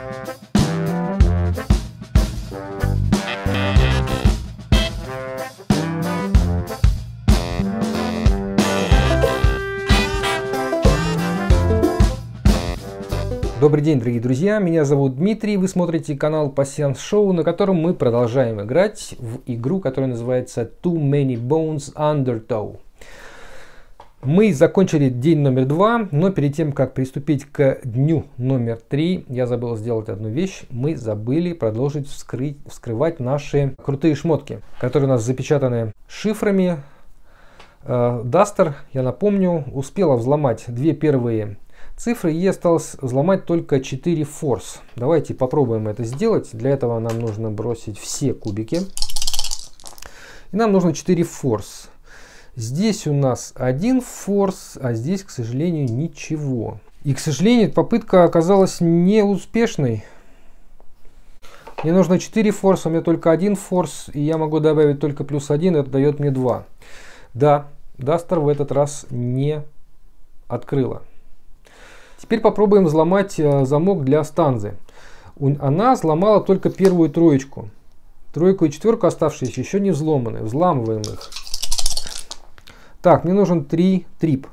Добрый день, дорогие друзья, меня зовут Дмитрий, вы смотрите канал Пассианс Шоу, на котором мы продолжаем играть в игру, которая называется Too Many Bones Undertow. Мы закончили день номер 2, но перед тем, как приступить к дню номер 3, я забыл сделать одну вещь. Мы забыли продолжить вскрывать наши крутые шмотки, которые у нас запечатаны шифрами. Дастер, я напомню, успела взломать две первые цифры, и осталось взломать только 4 форс. Давайте попробуем это сделать. Для этого нам нужно бросить все кубики. И нам нужно 4 форс. Здесь у нас 1 форс, а здесь, к сожалению, ничего. И, к сожалению, попытка оказалась неуспешной. Мне нужно 4 форса, у меня только 1 форс, и я могу добавить только +1, это дает мне 2. Да, Дастер в этот раз не открыла. Теперь попробуем взломать замок для станзы. Она взломала только первую троечку. Тройку и четверку оставшиеся еще не взломаны. Взламываем их. Так, мне нужен 3 трип.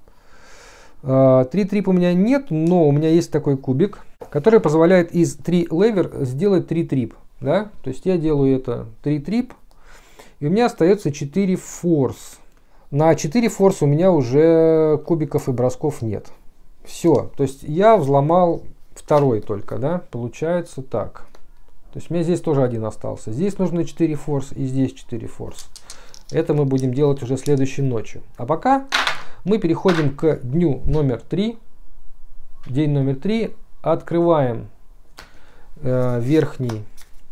3 трип у меня нет, но у меня есть такой кубик, который позволяет из 3 левер сделать 3 трип. Да? То есть я делаю это 3 трип, и у меня остается 4 форс. На 4 форс у меня уже кубиков и бросков нет. Все, то есть я взломал второй только, да, получается так. То есть у меня здесь тоже один остался. Здесь нужно 4 форс и здесь 4 форс. Это мы будем делать уже следующей ночью. А пока мы переходим к дню номер 3. День номер 3. Открываем верхнюю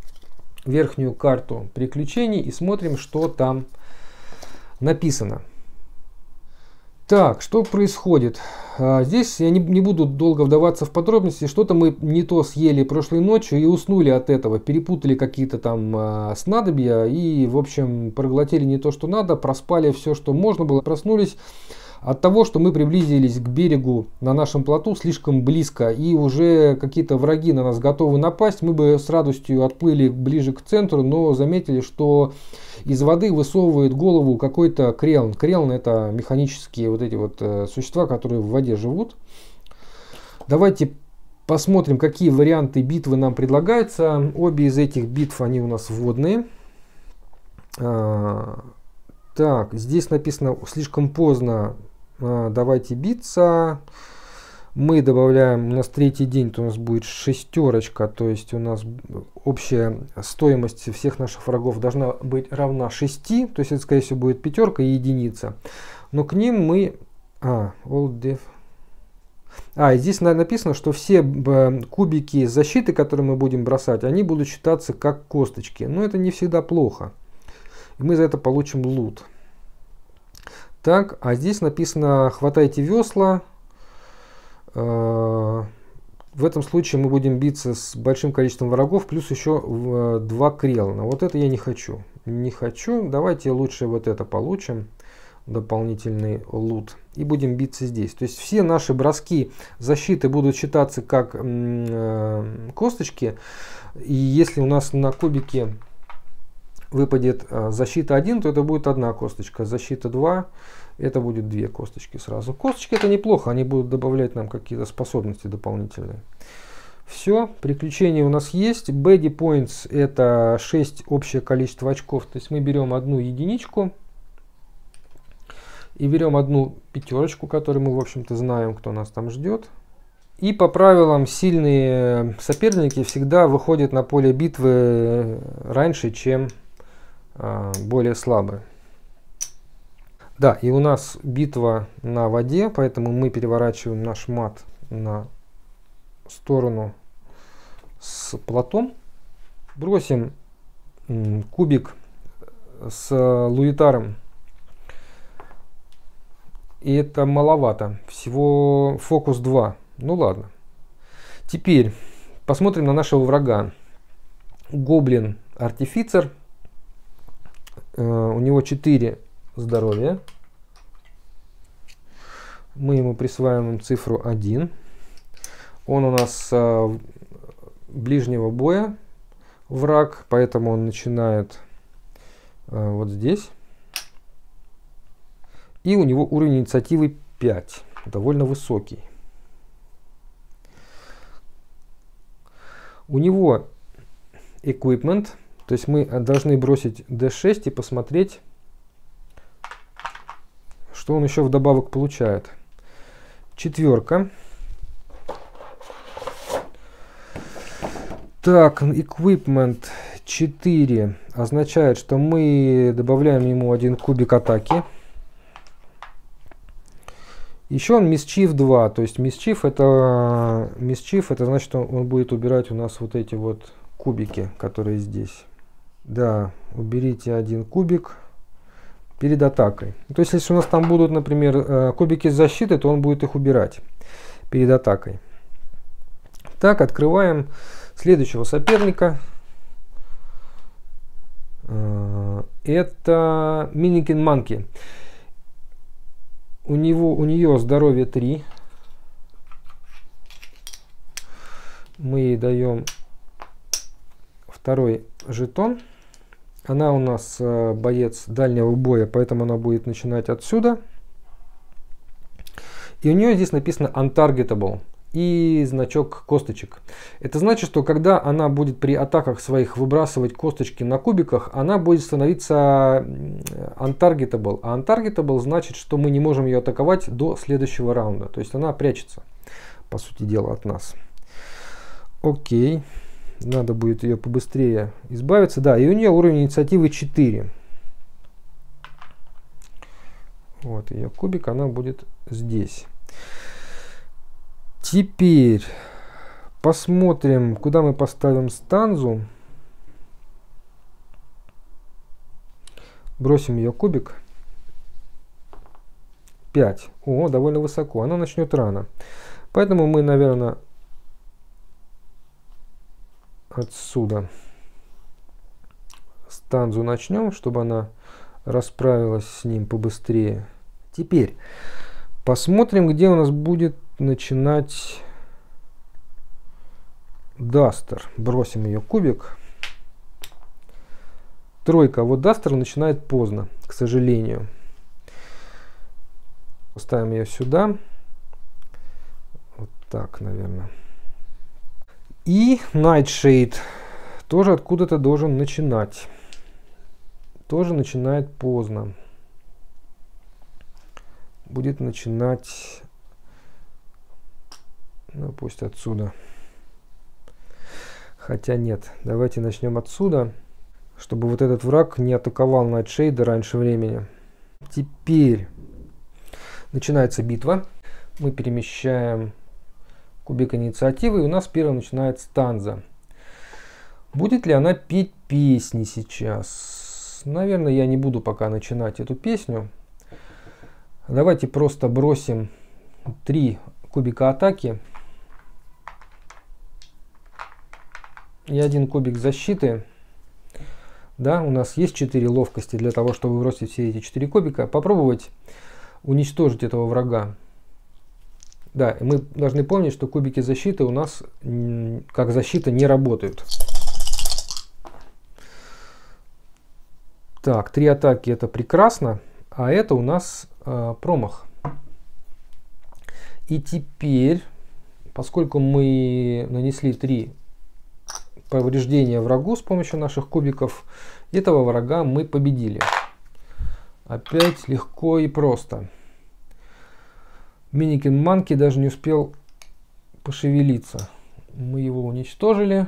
карту приключений и смотрим, что там написано. Так, что происходит? Здесь я не буду долго вдаваться в подробности. Что-то мы не то съели прошлой ночью и уснули от этого. Перепутали какие-то там снадобья и, в общем, проглотили не то, что надо. Проспали все, что можно было. Проснулись от того, что мы приблизились к берегу на нашем плоту слишком близко. И уже какие-то враги на нас готовы напасть. Мы бы с радостью отплыли ближе к центру, но заметили, что из воды высовывает голову какой-то крелн. Крелн — это механические вот эти вот существа, которые в воде живут. Давайте посмотрим, какие варианты битвы нам предлагаются. Обе из этих битв, они у нас водные. Так, здесь написано слишком поздно. Давайте биться. Мы добавляем, у нас третий день, то у нас будет шестерочка, то есть у нас общая стоимость всех наших врагов должна быть равна 6, то есть это, скорее всего, будет пятерка и единица. Но к ним мы... и здесь написано, что все кубики защиты, которые мы будем бросать, они будут считаться как косточки. Но это не всегда плохо. И мы за это получим лут. Так, а здесь написано «хватайте весла». В этом случае мы будем биться с большим количеством врагов, плюс еще 2 крелна. Вот это я не хочу. Не хочу. Давайте лучше вот это получим. Дополнительный лут. И будем биться здесь. То есть все наши броски защиты будут считаться как косточки. И если у нас на кубике выпадет защита 1, то это будет 1 косточка. Защита 2. Это будет 2 косточки сразу. Косточки — это неплохо, они будут добавлять нам какие-то способности дополнительные. Все, приключения у нас есть. Body Points — это 6 общее количество очков. То есть мы берем одну единичку и берем одну пятерочку, которую мы, в общем-то, знаем, кто нас там ждет. И по правилам сильные соперники всегда выходят на поле битвы раньше, чем более слабые. Да, и у нас битва на воде, поэтому мы переворачиваем наш мат на сторону с плотом. Бросим кубик с луитаром. И это маловато. Всего фокус 2. Ну ладно. Теперь посмотрим на нашего врага. Гоблин-артифицер. У него 4 здоровья. Мы ему присваиваем цифру 1. Он у нас ближнего боя враг, поэтому он начинает вот здесь. И у него уровень инициативы 5, довольно высокий. У него equipment, то есть мы должны бросить D6 и посмотреть, что он еще вдобавок получает. 4. Так, equipment 4 означает, что мы добавляем ему 1 кубик атаки. Еще он Mischief 2, то есть Mischief это значит, что он будет убирать у нас вот эти вот кубики, которые здесь. Да, уберите 1 кубик перед атакой. То есть если у нас там будут, например, кубики защиты, то он будет их убирать перед атакой. Так, открываем следующего соперника. Это Minikin Monkey. У нее здоровье 3. Мы ей даем 2 жетон. Она у нас боец дальнего боя, поэтому она будет начинать отсюда. И у нее здесь написано Untargetable и значок косточек. Это значит, что когда она будет при атаках своих выбрасывать косточки на кубиках, она будет становиться Untargetable. А Untargetable значит, что мы не можем ее атаковать до следующего раунда. То есть она прячется, по сути дела, от нас. Окей. Надо будет ее побыстрее избавиться. Да, и у нее уровень инициативы 4. Вот ее кубик, она будет здесь. Теперь посмотрим, куда мы поставим станзу. Бросим ее кубик. 5. О, довольно высоко. Она начнет рано. Поэтому мы, наверное, отсюда станзу начнем, чтобы она расправилась с ним побыстрее. Теперь посмотрим, где у нас будет начинать Дастер. Бросим ее кубик. 3. Вот Дастер начинает поздно, к сожалению. Поставим ее сюда. Вот так, наверное. И Nightshade тоже откуда-то должен начинать. Тоже начинает поздно. Будет начинать, ну пусть отсюда. Хотя нет, давайте начнем отсюда, чтобы вот этот враг не атаковал Nightshade раньше времени. Теперь начинается битва. Мы перемещаем кубик инициативы, и у нас первым начинает станза. Будет ли она петь песни сейчас? Наверное, я не буду пока начинать эту песню. Давайте просто бросим 3 кубика атаки и 1 кубик защиты. Да, у нас есть 4 ловкости для того, чтобы бросить все эти 4 кубика. Попробовать уничтожить этого врага. Да, мы должны помнить, что кубики защиты у нас как защита не работают. Так, 3 атаки это прекрасно, а это у нас промах. И теперь, поскольку мы нанесли 3 повреждения врагу с помощью наших кубиков, этого врага мы победили. Опять легко и просто. Minikin Monkey даже не успел пошевелиться. Мы его уничтожили.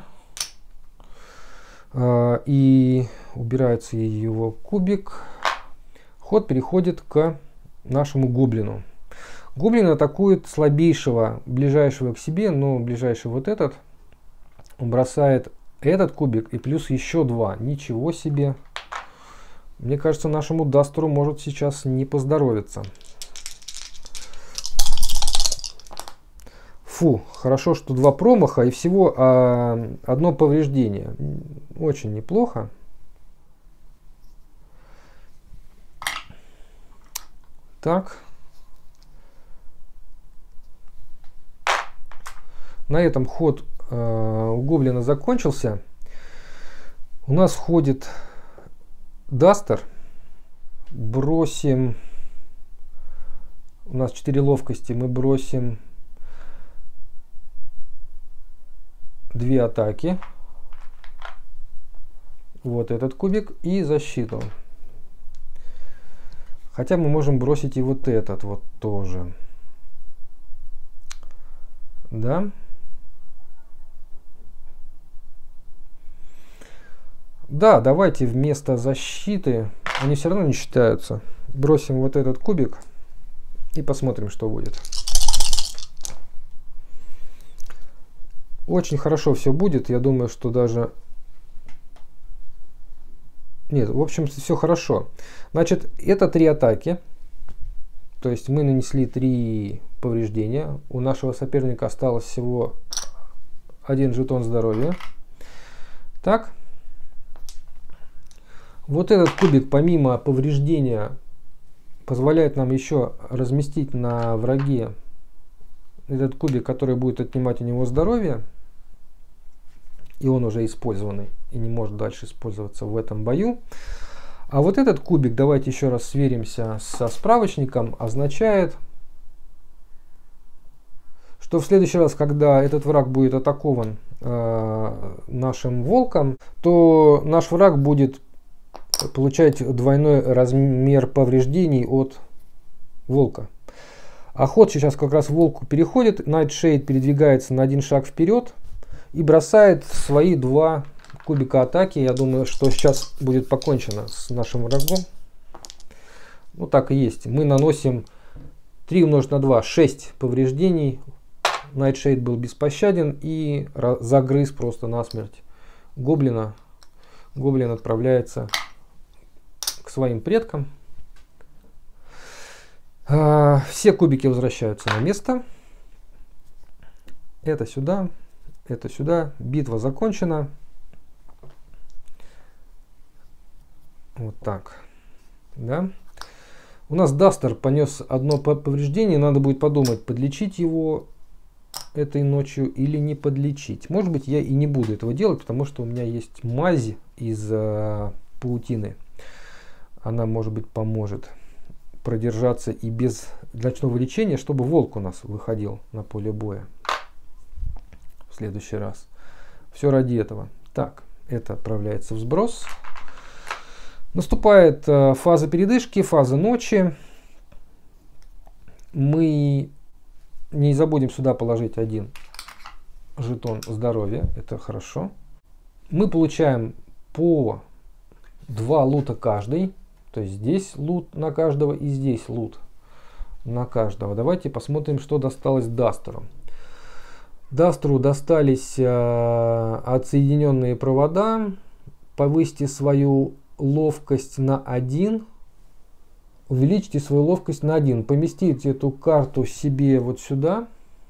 И убирается его кубик. Ход переходит к нашему гоблину. Гоблин атакует слабейшего, ближайшего к себе, но ближайший вот этот. Он бросает этот кубик и плюс еще 2. Ничего себе. Мне кажется, нашему Дастеру может сейчас не поздоровиться. Фу, хорошо, что 2 промаха и всего 1 повреждение. Очень неплохо. Так. На этом ход у гоблина закончился. У нас входит Дастер. Бросим. У нас 4 ловкости. Мы бросим 2 атаки. Вот этот кубик и защиту. Хотя мы можем бросить и вот этот вот тоже. Да. Да, давайте вместо защиты, они все равно не считаются, бросим вот этот кубик и посмотрим, что будет. Очень хорошо все будет, я думаю, что даже... Нет, в общем, все хорошо. Значит, это 3 атаки, то есть мы нанесли 3 повреждения. У нашего соперника осталось всего 1 жетон здоровья. Так. Вот этот кубик, помимо повреждения, позволяет нам еще разместить на враге этот кубик, который будет отнимать у него здоровье. И он уже использованный и не может дальше использоваться в этом бою. А вот этот кубик, давайте еще раз сверимся со справочником, означает, что в следующий раз, когда этот враг будет атакован нашим волком, то наш враг будет получать двойной размер повреждений от волка. А ход сейчас как раз волку переходит. Nightshade передвигается на 1 шаг вперед и бросает свои 2 кубика атаки. Я думаю, что сейчас будет покончено с нашим врагом. Ну так и есть. Мы наносим 3 умножить на 2, 6 повреждений. Nightshade был беспощаден и загрыз просто насмерть гоблина. Гоблин отправляется к своим предкам. Все кубики возвращаются на место. Это сюда, это сюда. Битва закончена. Вот так. Да. У нас Дастер понес одно повреждение. Надо будет подумать, подлечить его этой ночью или не подлечить. Может быть, я и не буду этого делать, потому что у меня есть мазь из паутины. Она, может быть, поможет продержаться и без ночного лечения, чтобы волк у нас выходил на поле боя в следующий раз. Все ради этого. Так, это отправляется в сброс. Наступает фаза передышки, фаза ночи. Мы не забудем сюда положить 1 жетон здоровья. Это хорошо. Мы получаем по 2 лута каждый. То есть здесь лут на каждого и здесь лут на каждого. Давайте посмотрим, что досталось Дастеру. Дастеру достались отсоединенные провода. Повысьте свою ловкость на 1. Увеличьте свою ловкость на 1. Поместите эту карту себе вот сюда.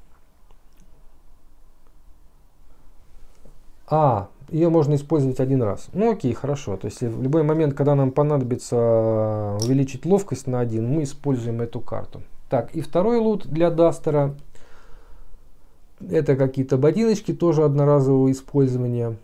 Ее можно использовать 1 раз. Ну окей, хорошо. То есть в любой момент, когда нам понадобится увеличить ловкость на 1, мы используем эту карту. Так, и второй лут для Дастера. Это какие-то ботиночки, тоже одноразового использования.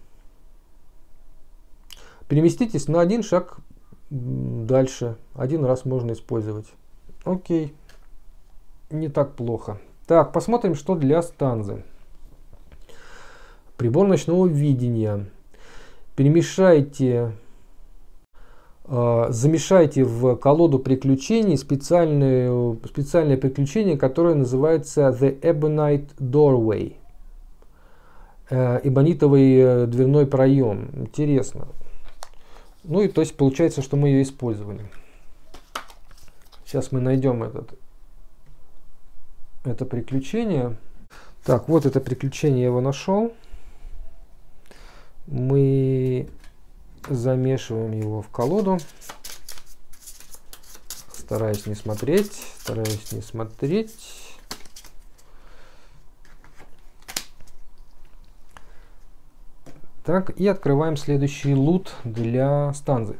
Переместитесь на 1 шаг дальше. 1 раз можно использовать. Окей. Не так плохо. Так, посмотрим, что для станзы. Прибор ночного видения. Перемешайте, замешайте в колоду приключений специальное приключение, которое называется The Ebonite Doorway. Эбонитовый дверной проем. Интересно. Ну и то есть получается, что мы ее использовали. Сейчас мы найдем это приключение. Так, вот это приключение, я его нашел. Мы замешиваем его в колоду. Стараюсь не смотреть. Так, и открываем следующий лут для станзы.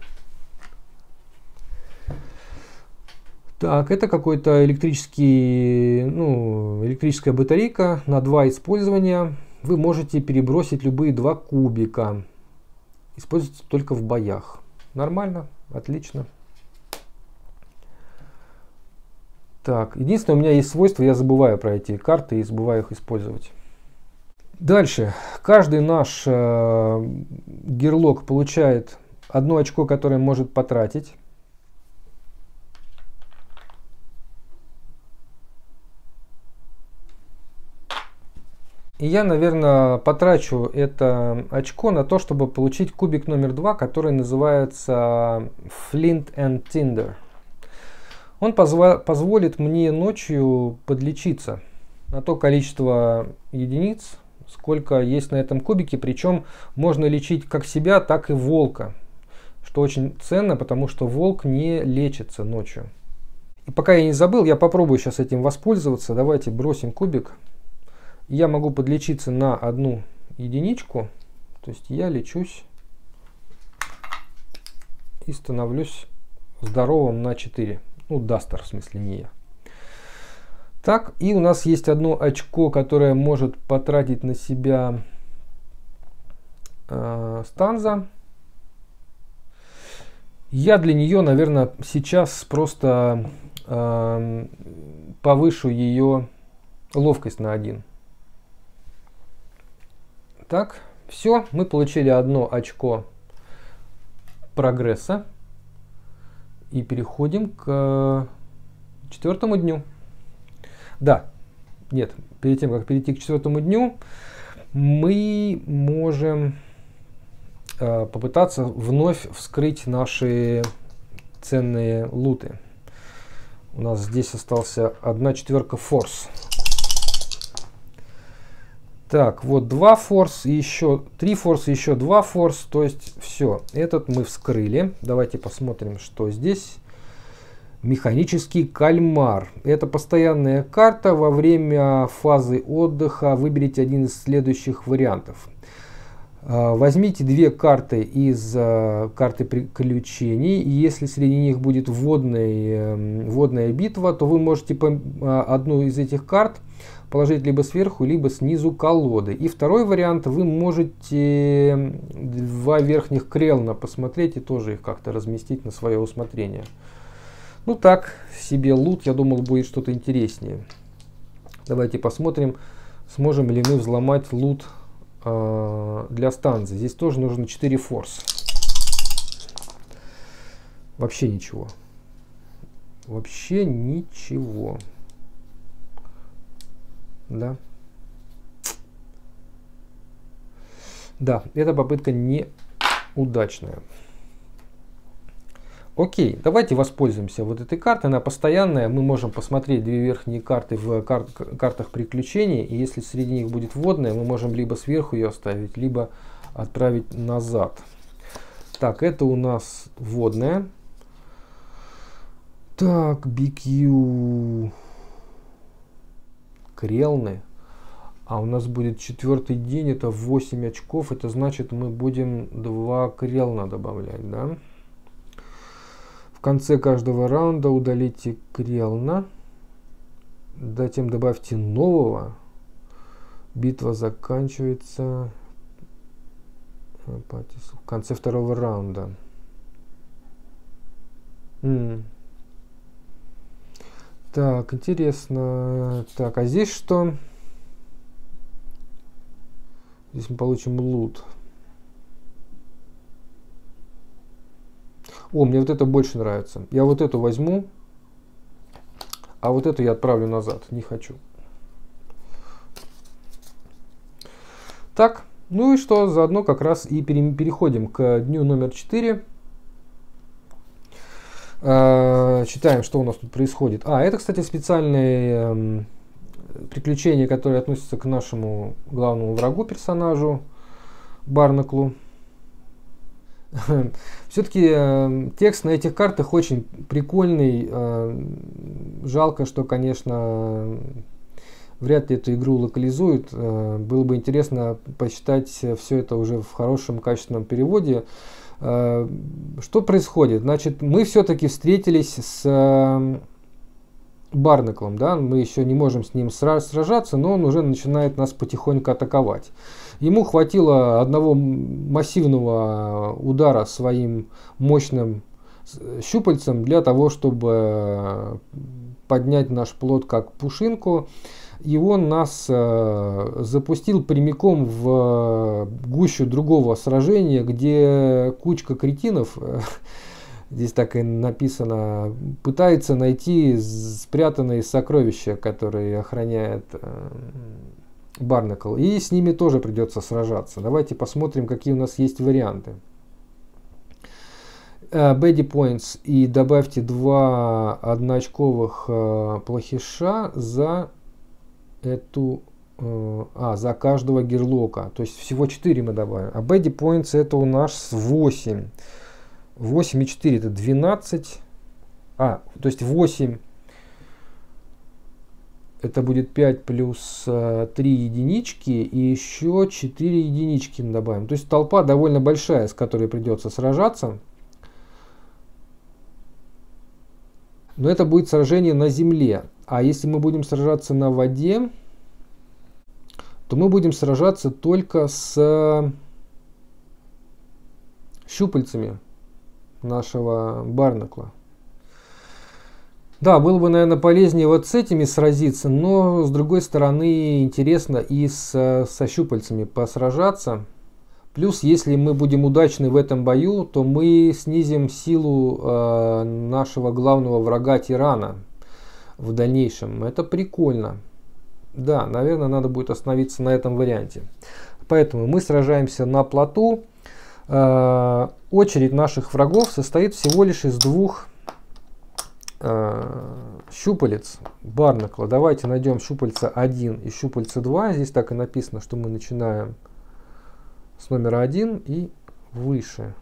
Так, это какой-то электрическая батарейка на 2 использования. вы можете перебросить любые два кубика. Используется только в боях. Нормально, отлично. Так, единственное, у меня есть свойство, я забываю про эти карты и забываю их использовать. Дальше. Каждый наш герлок получает 1 очко, которое может потратить. И я, наверное, потрачу это очко на то, чтобы получить кубик номер 2, который называется Flint and Tinder. Он позволит мне ночью подлечиться на то количество единиц, сколько есть на этом кубике. Причем можно лечить как себя, так и волка. Что очень ценно, потому что волк не лечится ночью. И пока я не забыл, я попробую сейчас этим воспользоваться. Давайте бросим кубик. Я могу подлечиться на 1 единичку. То есть я лечусь и становлюсь здоровым на 4. Ну, Дастер, в смысле, не я. Так, и у нас есть 1 очко, которое может потратить на себя станза. Я для нее, наверное, сейчас просто повышу ее ловкость на 1. Так, все, мы получили 1 очко прогресса. И переходим к 4-му дню. Да, нет, перед тем, как перейти к 4-му дню, мы можем попытаться вновь вскрыть наши ценные луты. У нас здесь остался 1/4 форс. Так, вот 2 форс, и еще 3 форс, и еще 2 форс. То есть все, этот мы вскрыли. Давайте посмотрим, что здесь. Механический кальмар. Это постоянная карта. Во время фазы отдыха выберите один из следующих вариантов. Возьмите 2 карты из карты приключений. И если среди них будет водная битва, то вы можете одну из этих карт положить либо сверху, либо снизу колоды. И второй вариант, вы можете 2 верхних крелна посмотреть и тоже их как-то разместить на свое усмотрение. Ну так, себе лут, я думал, будет что-то интереснее. Давайте посмотрим, сможем ли мы взломать лут для станции. Здесь тоже нужно 4 форс. Вообще ничего. Вообще ничего. Да. Да, эта попытка неудачная. Окей, давайте воспользуемся вот этой картой. Она постоянная. Мы можем посмотреть 2 верхние карты в картах приключений. И если среди них будет водная, мы можем либо сверху ее оставить, либо отправить назад. Так, это у нас водная. Так, BQ. Крелны. А у нас будет 4-й день, это 8 очков. Это значит, мы будем 2 крелна добавлять, да? В конце каждого раунда удалите крелна. Затем добавьте нового. Битва заканчивается в конце 2-го раунда. Так, интересно. Так, а здесь что? Здесь мы получим лут. О, мне вот это больше нравится. Я вот эту возьму, а вот эту я отправлю назад. Не хочу. Так, ну и что? Заодно как раз и переходим к дню номер 4. Читаем, что у нас тут происходит. Это, кстати, специальные приключения, которые относятся к нашему главному врагу, персонажу Барнаклу. Все-таки текст на этих картах очень прикольный. Жалко, что, конечно, вряд ли эту игру локализуют. Было бы интересно почитать все это уже в хорошем, качественном переводе. Что происходит? Значит, мы все-таки встретились с Барнаклом, да, мы еще не можем с ним сражаться, но он уже начинает нас потихоньку атаковать. Ему хватило одного массивного удара своим мощным щупальцем для того, чтобы поднять наш плот как пушинку, и он нас запустил прямиком в гущу другого сражения, где кучка кретинов, здесь так и написано, пытается найти спрятанные сокровища, которые охраняет Барнакл, и с ними тоже придется сражаться. Давайте посмотрим, какие у нас есть варианты. Bady Points, и добавьте 2 одноочковых плохиша за эту, за каждого герлока. То есть всего 4 мы добавим. А Bady Points это у нас 8. 8 и 4 это 12. То есть 8 это будет 5 плюс 3 единички, и еще 4 единички добавим. То есть толпа довольно большая, с которой придется сражаться. Но это будет сражение на земле. А если мы будем сражаться на воде, то мы будем сражаться только с щупальцами нашего Барнакла. Да, было бы, наверное, полезнее вот с этими сразиться, но с другой стороны интересно и со щупальцами посражаться. Плюс, если мы будем удачны в этом бою, то мы снизим силу нашего главного врага тирана в дальнейшем. Это прикольно. Да, наверное, надо будет остановиться на этом варианте. Поэтому мы сражаемся на плоту. Очередь наших врагов состоит всего лишь из 2 щупалец Барнакла. Давайте найдем щупальца 1 и щупальца 2. Здесь так и написано, что мы начинаем с номера 1 и выше.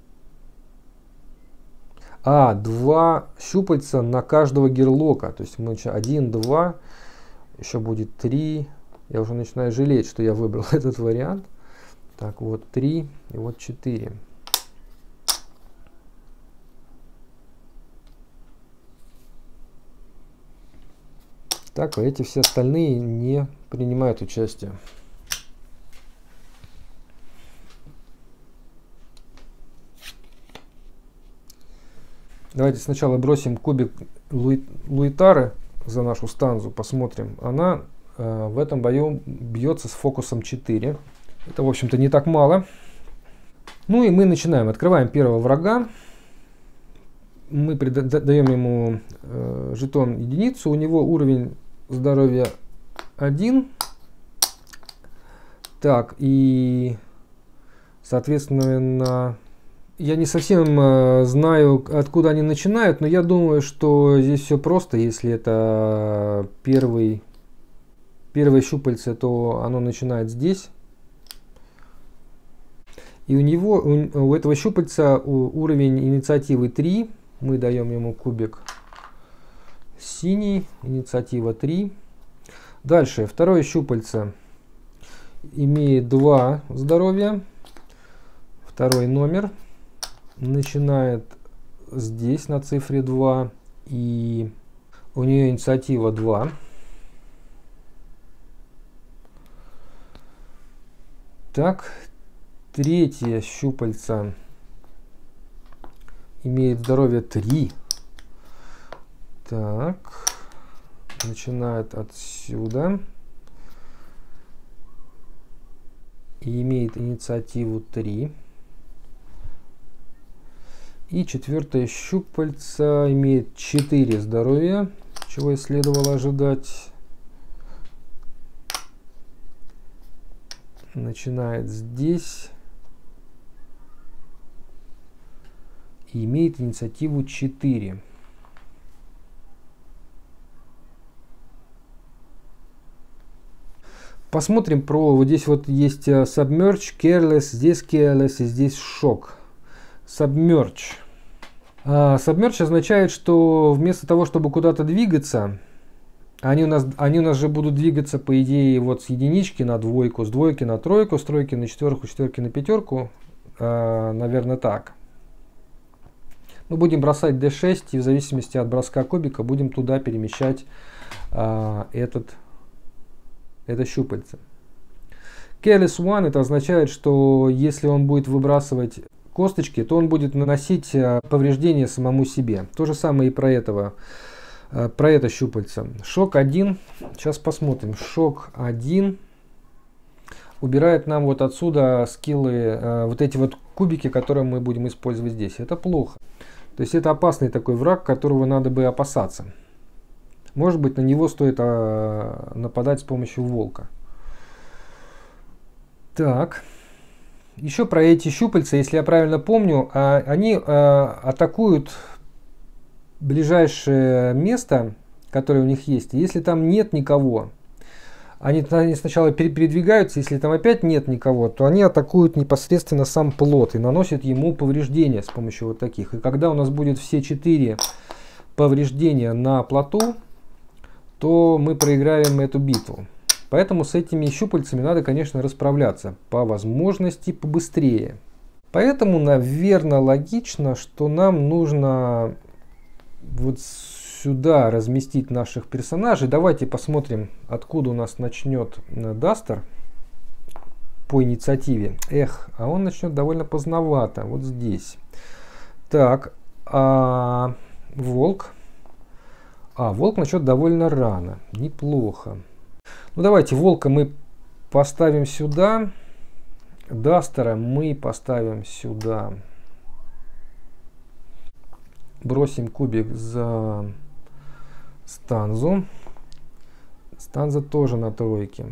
2 щупальца на каждого герлока. То есть мы 1, 2, еще будет 3. Я уже начинаю жалеть, что я выбрал этот вариант. Так, вот 3 и вот 4. Так, а эти все остальные не принимают участие. Давайте сначала бросим кубик Луитары за нашу станзу, посмотрим. Она в этом бою бьется с фокусом 4. Это, в общем-то, не так мало. Ну и мы начинаем. Открываем первого врага. Мы даем ему жетон единицу. У него уровень здоровья 1. Так, и, соответственно, я не совсем знаю, откуда они начинают, но я думаю, что здесь все просто. Если это первое щупальце, то оно начинает здесь. И у этого щупальца уровень инициативы 3. Мы даем ему кубик синий, инициатива 3. Дальше, второе щупальце имеет 2 здоровья. Второй номер начинает здесь на цифре 2. И у нее инициатива 2. Так, третье щупальце имеет здоровье 3. Так, начинает отсюда. И имеет инициативу 3. И четвертое щупальце имеет 4 здоровья, чего и следовало ожидать. Начинает здесь. И имеет инициативу 4. Посмотрим про... Вот здесь вот есть Submerge, Careless, здесь Careless и здесь Shock. Submerge. Submerge означает, что вместо того, чтобы куда-то двигаться, они у нас же будут двигаться, по идее, вот с единички на двойку, с двойки на тройку, с тройки на четверку, с четверки на пятерку. Наверное, так. Мы будем бросать D6, и в зависимости от броска кубика будем туда перемещать это щупальце. Careless One — это означает, что если он будет выбрасывать косточки, то он будет наносить повреждения самому себе. То же самое и про это щупальце. Шок 1. Сейчас посмотрим. Шок 1 убирает нам вот отсюда скиллы, вот эти вот кубики, которые мы будем использовать здесь. Это плохо. То есть это опасный такой враг, которого надо бы опасаться. Может быть, на него стоит нападать с помощью волка. Так. Еще про эти щупальца, если я правильно помню, они атакуют ближайшее место, которое у них есть. Если там нет никого, они сначала передвигаются, если там опять нет никого, то они атакуют непосредственно сам плот и наносят ему повреждения с помощью вот таких. И когда у нас будет все 4 повреждения на плоту, то мы проиграем эту битву. Поэтому с этими щупальцами надо, конечно, расправляться по возможности побыстрее. Поэтому, наверное, логично, что нам нужно вот сюда разместить наших персонажей. Давайте посмотрим, откуда у нас начнет Дастер по инициативе. Эх, а он начнет довольно поздновато, вот здесь. Так, волк. Волк начнет довольно рано. Неплохо. Ну давайте волка мы поставим сюда. Дастера мы поставим сюда. Бросим кубик за Станзу. Станза тоже на тройке.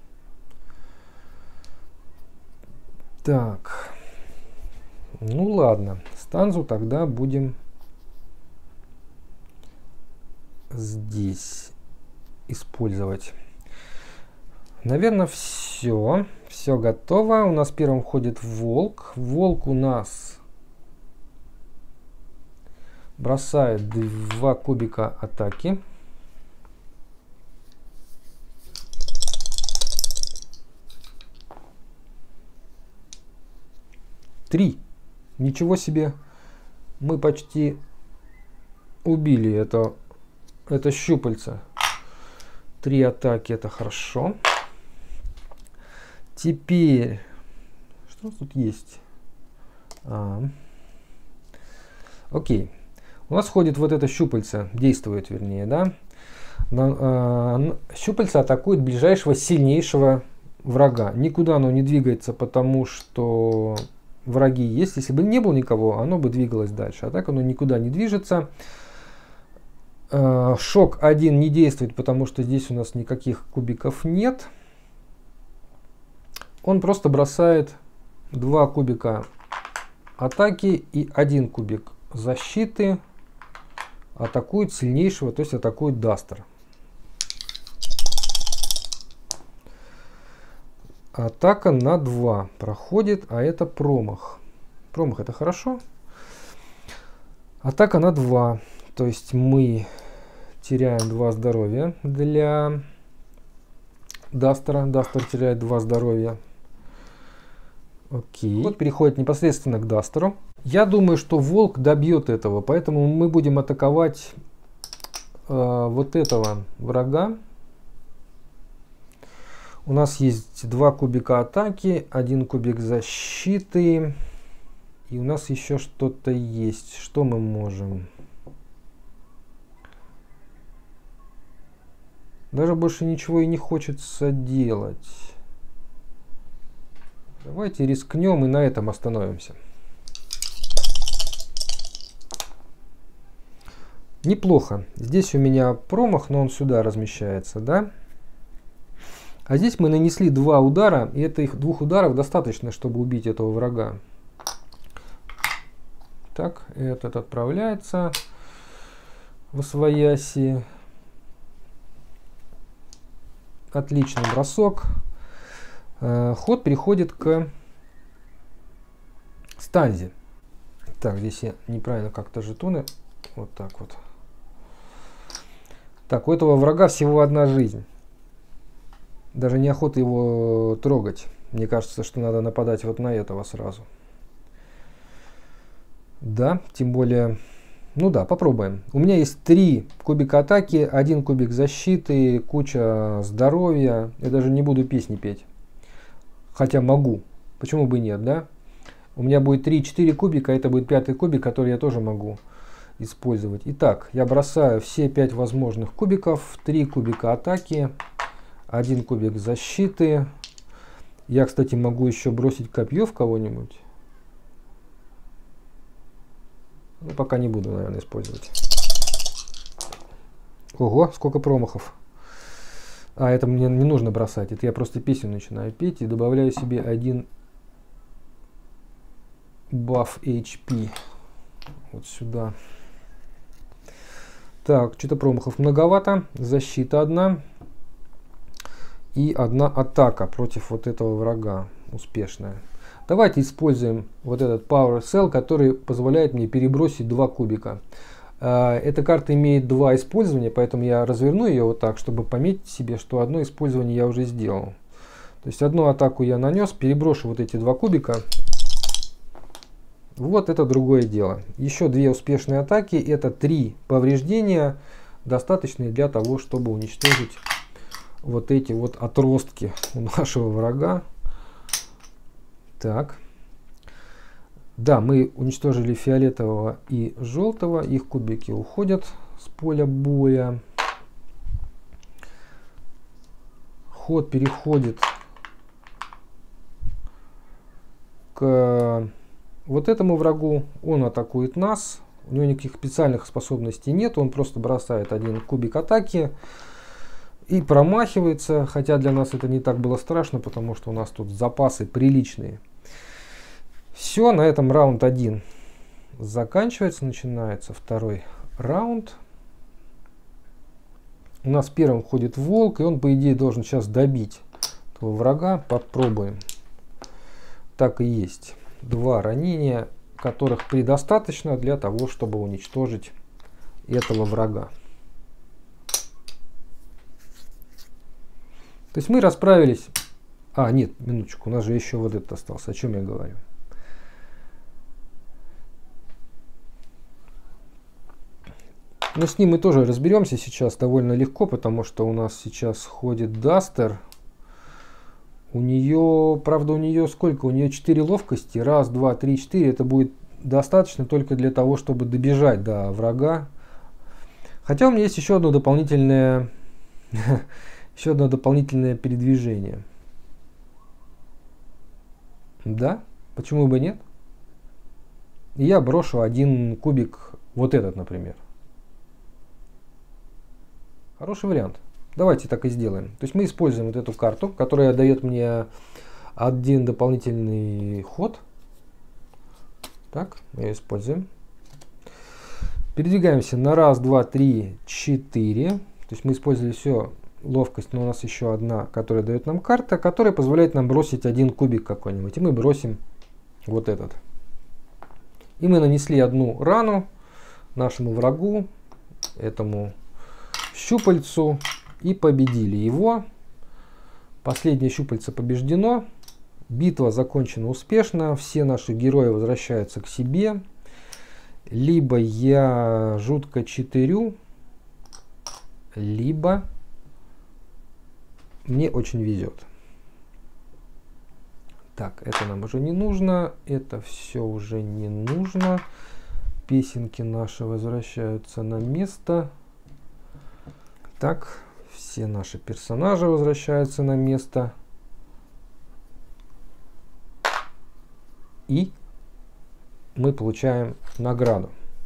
Так. Ну ладно. Станзу тогда будем здесь использовать. Наверное, все. Все готово. У нас первым входит волк. Волк у нас бросает 2 кубика атаки. Три. Ничего себе. Мы почти убили это щупальце. 3 атаки, это хорошо. Теперь, что у нас тут есть? Окей. У нас ходит вот это щупальце, действует вернее, да? Щупальце атакует ближайшего сильнейшего врага. Никуда оно не двигается, потому что враги есть. Если бы не было никого, оно бы двигалось дальше. А так оно никуда не движется. Шок 1 не действует, потому что здесь у нас никаких кубиков нет. Он просто бросает 2 кубика атаки и 1 кубик защиты. Атакует сильнейшего, то есть атакует Дастер. Атака на 2 проходит, а это промах. Промах — это хорошо. Атака на 2. То есть мы теряем 2 здоровья для Дастера. Дастер теряет 2 здоровья. Окей. Вот переходит непосредственно к Дастеру. Я думаю, что волк добьет этого, поэтому мы будем атаковать вот этого врага. У нас есть 2 кубика атаки, 1 кубик защиты. И у нас еще что-то есть. Что мы можем? Даже больше ничего и не хочется делать. Давайте рискнем и на этом остановимся. Неплохо. Здесь у меня промах, но он сюда размещается, да? А здесь мы нанесли 2 удара, и этих 2 ударов достаточно, чтобы убить этого врага. Так, этот отправляется восвояси. Отличный бросок. Ход переходит к Станзе. Так, здесь я неправильно как-то жетоны. Вот так вот. Так, у этого врага всего 1 жизнь. Даже неохота его трогать. Мне кажется, что надо нападать вот на этого сразу. Да, тем более... Ну да, попробуем. У меня есть 3 кубика атаки, 1 кубик защиты, куча здоровья. Я даже не буду песни петь. Хотя могу. Почему бы нет, да? У меня будет 3-4 кубика, это будет 5-й кубик, который я тоже могу использовать. Итак, я бросаю все 5 возможных кубиков. 3 кубика атаки, 1 кубик защиты. Я, кстати, могу еще бросить копье в кого-нибудь. Ну, пока не буду, наверное, использовать. Ого, сколько промахов. А, это мне не нужно бросать. Это я просто песню начинаю петь и добавляю себе 1 баф HP. Вот сюда. Так, что-то промахов многовато. Защита 1. И 1 атака против вот этого врага. Успешная. Давайте используем вот этот Power Cell, который позволяет мне перебросить 2 кубика. Эта карта имеет 2 использования, поэтому я разверну ее вот так, чтобы пометить себе, что одно использование я уже сделал. То есть одну атаку я нанес, переброшу вот эти 2 кубика. Вот это другое дело. Еще 2 успешные атаки, это 3 повреждения, достаточные для того, чтобы уничтожить вот эти вот отростки у нашего врага. Так. Да, мы уничтожили фиолетового и желтого. Их кубики уходят с поля боя. Ход переходит к вот этому врагу. Он атакует нас. У него никаких специальных способностей нет. Он просто бросает 1 кубик атаки и промахивается. Хотя для нас это не так было страшно, потому что у нас тут запасы приличные. Все, на этом раунд 1 заканчивается, начинается 2-й раунд. У нас первым ходит волк, и он, по идее, должен сейчас добить этого врага. Попробуем. Так и есть. 2 ранения, которых предостаточно для того, чтобы уничтожить этого врага. То есть мы расправились... А, нет, минуточку, у нас же еще вот этот остался. О чем я говорю? Но с ним мы тоже разберемся сейчас довольно легко, потому что у нас сейчас ходит Дастер. У нее, правда, у нее сколько? У нее 4 ловкости. 1, 2, 3, 4. Это будет достаточно только для того, чтобы добежать до врага. Хотя у меня есть еще одно дополнительное, передвижение. Да, почему бы нет? И я брошу 1 кубик, вот этот, например. Хороший вариант. Давайте так и сделаем. То есть мы используем вот эту карту, которая дает мне 1 дополнительный ход. Так, мы ее используем. Передвигаемся на 1, 2, 3, 4. То есть мы использовали все ловкость, но у нас еще одна, которая дает нам карта, которая позволяет нам бросить 1 кубик какой-нибудь. И мы бросим вот этот. И мы нанесли 1 рану нашему врагу, этому щупальцу, и победили его. Последнее щупальце побеждено. Битва закончена успешно. Все наши герои возвращаются к себе. Либо я жутко читерю, либо мне очень везет. Так, это нам уже не нужно. Это все уже не нужно. Песенки наши возвращаются на место. Так, все наши персонажи возвращаются на место. И мы получаем награду.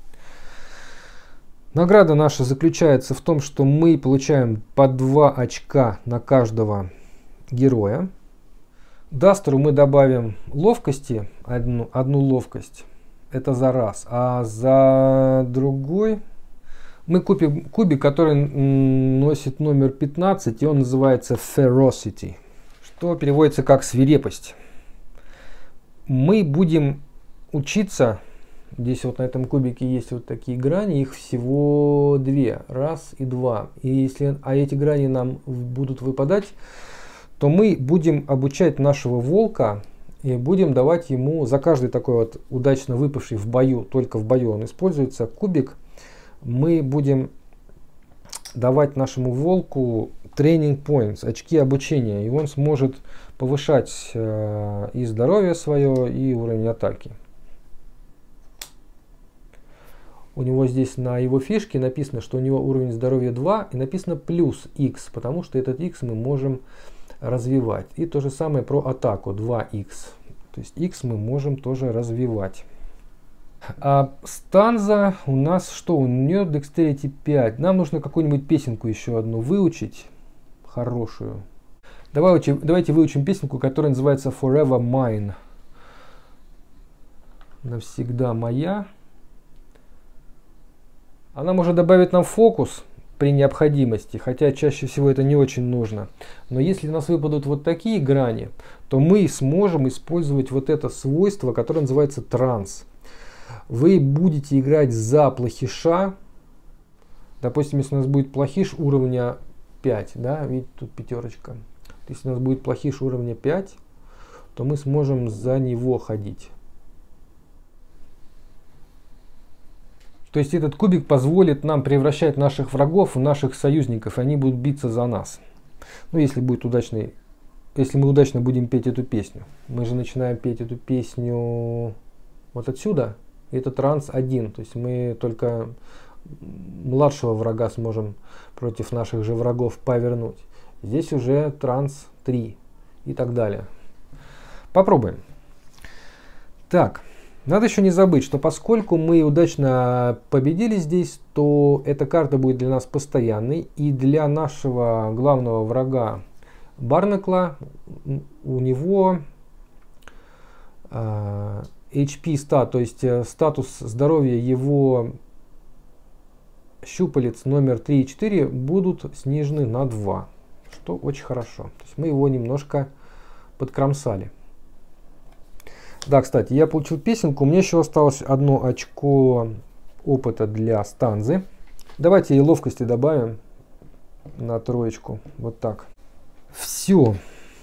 Награда наша заключается в том, что мы получаем по 2 очка на каждого героя. Дастеру мы добавим ловкости, одну ловкость. Это за раз. А за другой... Мы купим кубик, который носит номер 15, и он называется Ferocity, что переводится как свирепость. Мы будем учиться, здесь вот на этом кубике есть вот такие грани, их всего 2, 1 и 2. И если эти грани нам будут выпадать, то мы будем обучать нашего волка И будем давать ему за каждый такой вот удачно выпавший в бою, только в бою он используется, кубик, мы будем давать нашему волку training points, очки обучения, и он сможет повышать и здоровье свое, и уровень атаки. У него здесь на его фишке написано, что у него уровень здоровья 2, и написано плюс X, потому что этот X мы можем развивать. И то же самое про атаку 2X. То есть X мы можем тоже развивать. А станза у нас что? У нее Dexterity 5. Нам нужно какую-нибудь песенку еще одну выучить. Хорошую. Давайте выучим песенку, которая называется Forever Mine. Навсегда моя. Она может добавить нам фокус при необходимости, хотя чаще всего это не очень нужно. Но если у нас выпадут вот такие грани, то мы сможем использовать вот это свойство, которое называется транс. Вы будете играть за плохиша. Допустим, если у нас будет плохиш уровня 5, да, видите, тут пятерочка. Если у нас будет плохиш уровня 5, то мы сможем за него ходить. То есть этот кубик позволит нам превращать наших врагов в наших союзников, и они будут биться за нас. Ну, если мы удачно будем петь эту песню. Мы же начинаем петь эту песню вот отсюда. И это транс 1. То есть мы только младшего врага сможем против наших же врагов повернуть. Здесь уже транс 3 и так далее. Попробуем. Так. Надо еще не забыть, что поскольку мы удачно победили здесь, то эта карта будет для нас постоянной. И для нашего главного врага Барнакла у него HP стат, то есть статус здоровья его щупалец номер 3 и 4 будут снижены на 2. Что очень хорошо. То есть мы его немножко подкромсали. Да, кстати, я получил песенку. У меня еще осталось одно очко опыта для станзы. Давайте и ловкости добавим на 3. Вот так. Все.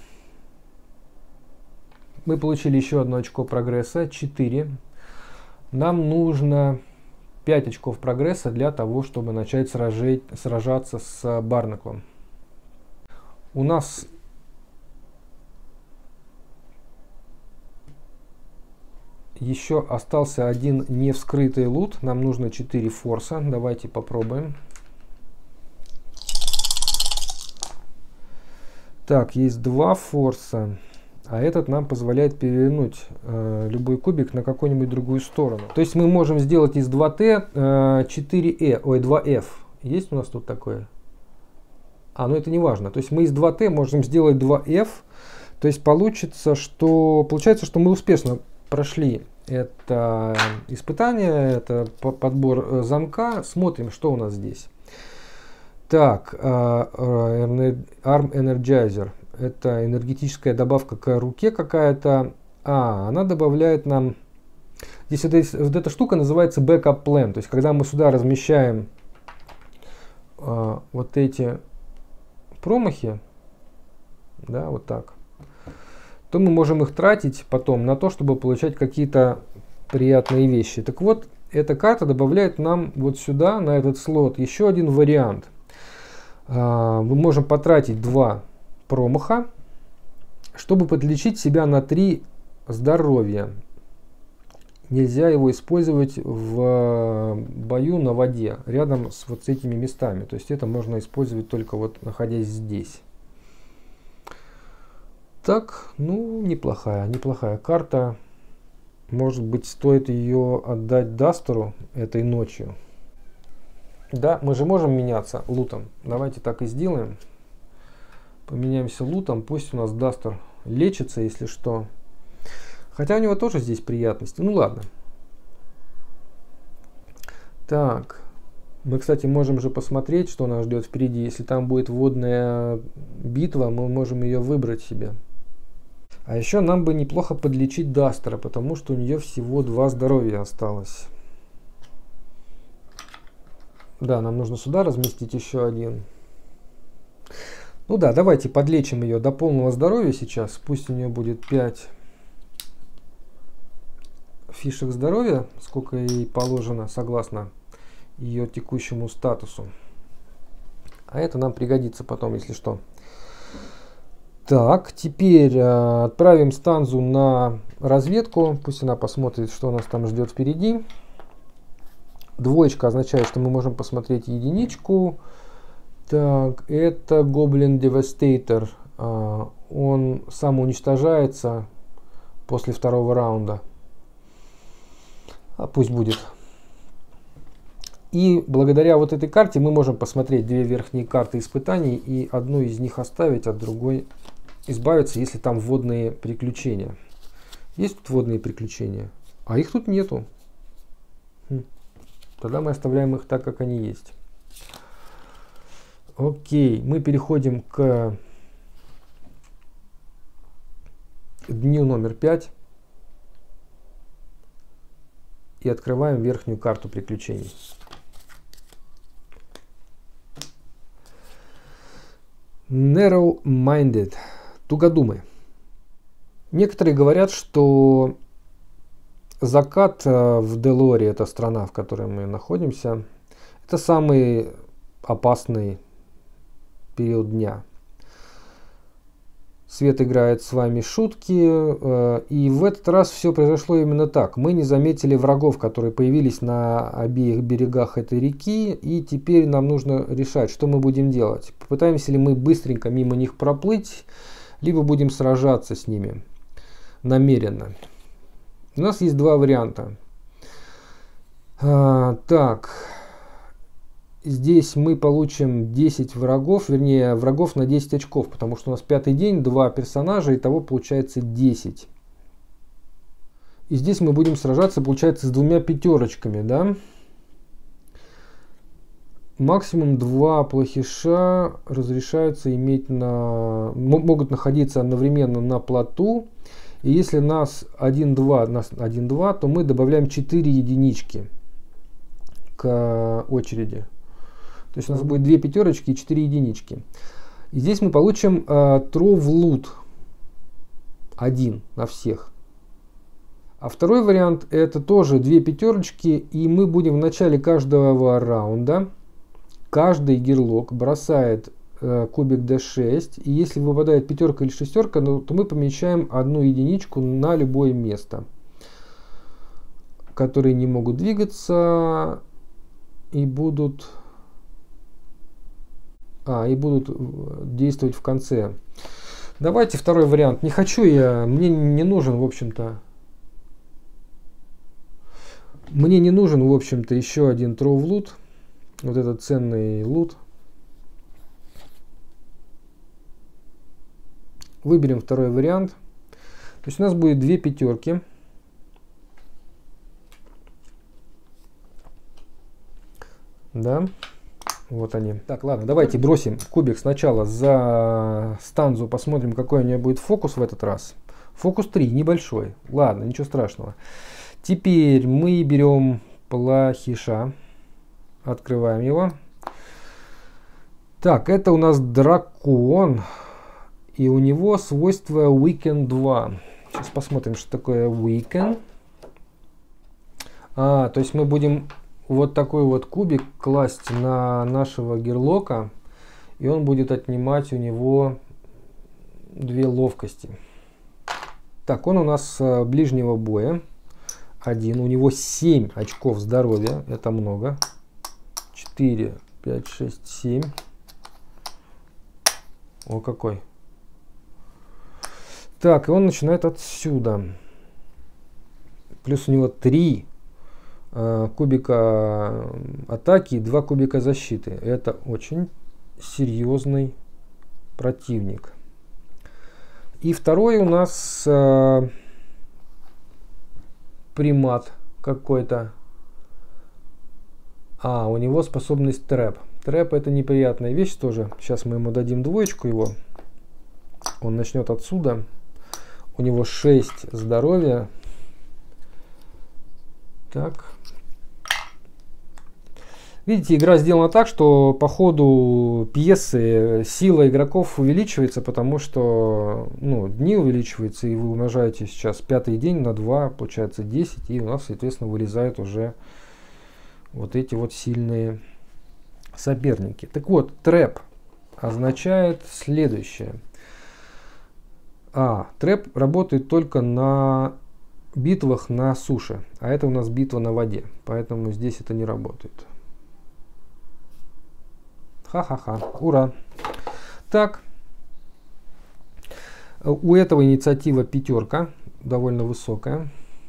Мы получили еще одно очко прогресса. 4. Нам нужно 5 очков прогресса для того, чтобы начать сражаться с Барнаклом. У нас еще остался один невскрытый лут. Нам нужно 4 форса. Давайте попробуем. Так, есть 2 форса. А этот нам позволяет перевернуть любой кубик на какую-нибудь другую сторону. То есть мы можем сделать из 2T 4E, ой, 2F. Есть у нас тут такое? Ну это не важно. То есть мы из 2T можем сделать 2F. То есть получается, что мы успешно прошли это испытание, это подбор замка. Смотрим, что у нас здесь. Так, Arm Energizer. Это энергетическая добавка к руке какая-то. Она добавляет нам... Здесь вот эта штука называется Backup Plan. То есть, когда мы сюда размещаем вот эти промахи, да, вот так, то мы можем их тратить потом на то, чтобы получать какие-то приятные вещи. Так вот, эта карта добавляет нам вот сюда, на этот слот, еще один вариант. Мы можем потратить 2 промаха, чтобы подлечить себя на 3 здоровья. Нельзя его использовать в бою на воде, рядом с вот этими местами. То есть это можно использовать только вот находясь здесь. Так, ну, неплохая карта. Может быть, стоит ее отдать Дастеру этой ночью. Да, мы же можем меняться лутом. Давайте так и сделаем. Поменяемся лутом. Пусть у нас Дастер лечится, если что. Хотя у него тоже здесь приятности. Ну ладно. Так. Мы, кстати, можем же посмотреть, что нас ждет впереди. Если там будет водная битва, мы можем ее выбрать себе. А еще нам бы неплохо подлечить Дастера, потому что у нее всего 2 здоровья осталось. Да, нам нужно сюда разместить еще один. Ну да, давайте подлечим ее до полного здоровья сейчас. Пусть у нее будет 5 фишек здоровья, сколько ей положено согласно ее текущему статусу. А это нам пригодится потом, если что. Так, теперь отправим Станзу на разведку. Пусть она посмотрит, что нас там ждет впереди. Двоечка означает, что мы можем посмотреть единичку. Так, это Goblin Devastator. Он самоуничтожается после второго раунда. А пусть будет. И благодаря вот этой карте мы можем посмотреть две верхние карты испытаний и одну из них оставить, от другой избавиться, если там водные приключения. Есть тут водные приключения? А их тут нету. Тогда мы оставляем их так, как они есть. Окей, мы переходим к дню номер 5 и открываем верхнюю карту приключений. Narrow-minded, тугодумы. Некоторые говорят, что закат в Делоре, это страна, в которой мы находимся, это самый опасный период дня. Свет играет с вами шутки, и в этот раз все произошло именно так. Мы не заметили врагов, которые появились на обеих берегах этой реки, и теперь нам нужно решать, что мы будем делать. Попытаемся ли мы быстренько мимо них проплыть, либо будем сражаться с ними намеренно. У нас есть два варианта. Так, здесь мы получим 10 врагов, вернее врагов на 10 очков, потому что у нас пятый день, 2 персонажа, итого получается 10. И здесь мы будем сражаться, получается, с двумя пятерочками, да? Максимум 2 плохиша разрешаются иметь могут находиться одновременно на плоту. И если нас 1-2, то мы добавляем 4 единички к очереди. То есть у нас будет 2 пятерочки и 4 единички. И здесь мы получим Trove Loot. 1 на всех. А второй вариант это тоже 2 пятерочки. И мы будем в начале каждого раунда, каждый герлок бросает кубик D6, и если выпадает пятерка или шестерка, то мы помещаем одну единичку на любое место, которые не могут двигаться и будут действовать в конце. Давайте второй вариант. Не хочу я, мне не нужен, в общем-то, еще один Trove Loot, вот этот ценный лут. Выберем второй вариант. То есть у нас будет 2 пятерки. Да. Вот они. Так, ладно, давайте бросим кубик сначала за Станзу. Посмотрим, какой у нее будет фокус в этот раз. Фокус 3, небольшой. Ладно, ничего страшного. Теперь мы берем плохиша. Открываем его. Так, это у нас дракон. И у него свойство Weaken 2. Сейчас посмотрим, что такое Weaken. То есть мы будем вот такой вот кубик класть на нашего герлока. И он будет отнимать у него 2 ловкости. Так, он у нас ближнего боя. 1. У него 7 очков здоровья. Это много. 4, 5, 6, 7. О, какой. Так, и он начинает отсюда. Плюс у него 3 кубика атаки и 2 кубика защиты. Это очень серьезный противник. И второй у нас примат какой-то. У него способность трэп. Трэп это неприятная вещь тоже. Сейчас мы ему дадим двоечку его. Он начнет отсюда. У него 6 здоровья. Так. Видите, игра сделана так, что по ходу пьесы сила игроков увеличивается, потому что дни увеличиваются, и вы умножаете сейчас пятый день на 2, получается 10, и у нас, соответственно, вылезают уже вот эти вот сильные соперники. Так вот, трэп означает следующее. Трэп работает только на битвах на суше, а это у нас битва на воде, поэтому здесь это не работает. Ха-ха-ха, ура. Так, у этого инициатива 5, довольно высокая.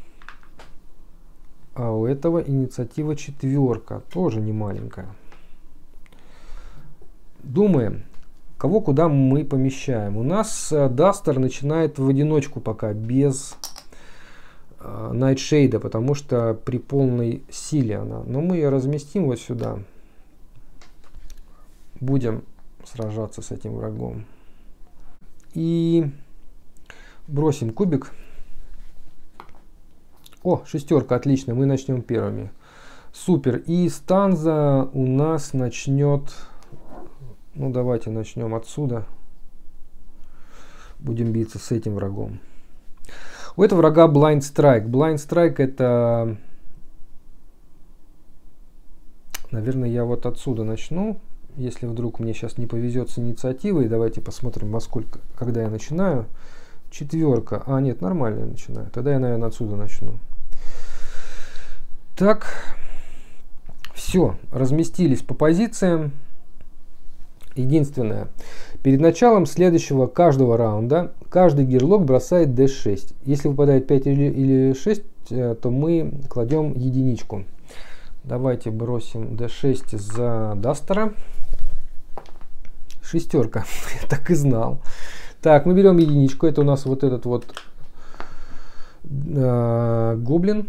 А у этого инициатива 4, тоже не маленькая. Думаем, кого куда мы помещаем. У нас Дастер начинает в одиночку пока, без Найтшейда, потому что при полной силе она. Но мы ее разместим вот сюда. Будем сражаться с этим врагом. И бросим кубик. О, 6, отлично, мы начнем первыми. Супер. И станза у нас начнет... давайте начнем отсюда. Будем биться с этим врагом. У этого врага Blind Strike. Blind Strike это... Наверное, я вот отсюда начну. Если вдруг мне сейчас не повезет с инициативой, давайте посмотрим, во сколько, когда я начинаю. 4. Нет, нормально я начинаю. Тогда я, наверное, отсюда начну. Так. Все. Разместились по позициям. Единственное. Перед началом следующего каждого раунда каждый гирлок бросает D6. Если выпадает 5 или 6, то мы кладем единичку. Давайте бросим D6 за Дастера. 6. Я так и знал. Так, мы берем единичку. Это у нас вот этот вот гоблин.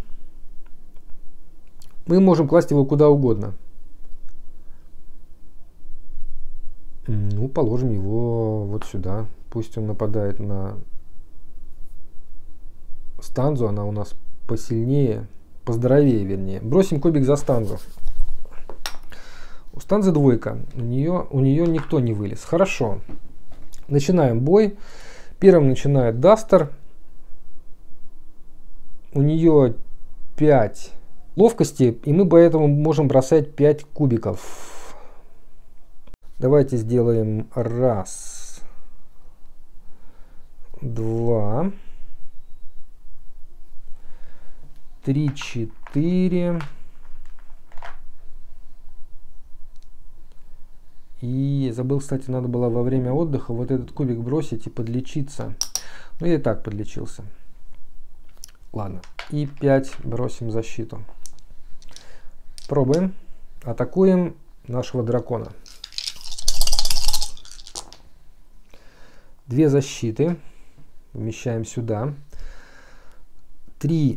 Мы можем класть его куда угодно. Положим его вот сюда. Пусть он нападает на станзу. Она у нас посильнее, поздоровее вернее. Бросим кубик за станзу. У станзы 2. У нее никто не вылез. Хорошо. Начинаем бой. Первым начинает Дастер. У нее 5 ловкости, и мы поэтому можем бросать 5 кубиков. Давайте сделаем 1, 2, 3, 4. И забыл, кстати, надо было во время отдыха вот этот кубик бросить и подлечиться. Ну, я и так подлечился. Ладно. И 5 бросим защиту. Пробуем. Атакуем нашего дракона. 2 защиты. Помещаем сюда. 3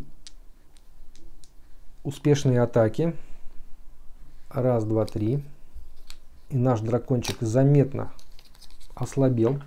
успешные атаки. 1, 2, 3. И наш дракончик заметно ослабел.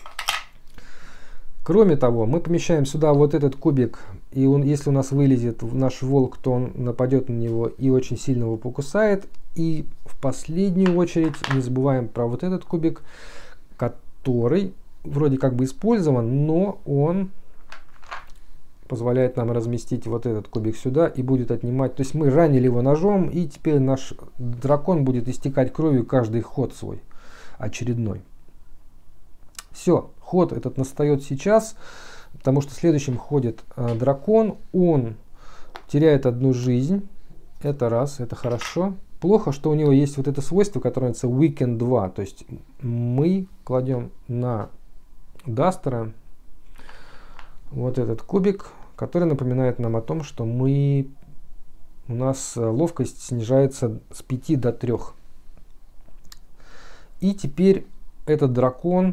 Кроме того, мы помещаем сюда вот этот кубик. И если у нас вылезет наш волк, то он нападет на него и очень сильно его покусает. И в последнюю очередь не забываем про вот этот кубик, который вроде как бы использован, но он позволяет нам разместить вот этот кубик сюда и будет отнимать. То есть мы ранили его ножом, и теперь наш дракон будет истекать кровью каждый ход свой очередной. Все, ход этот настает сейчас, потому что следующим ходит дракон. Он теряет 1 жизнь. Это раз, это хорошо. Плохо, что у него есть вот это свойство, которое называется Weaken 2. То есть мы кладем на Дастера вот этот кубик, который напоминает нам о том, что у нас ловкость снижается с 5 до 3. И теперь этот дракон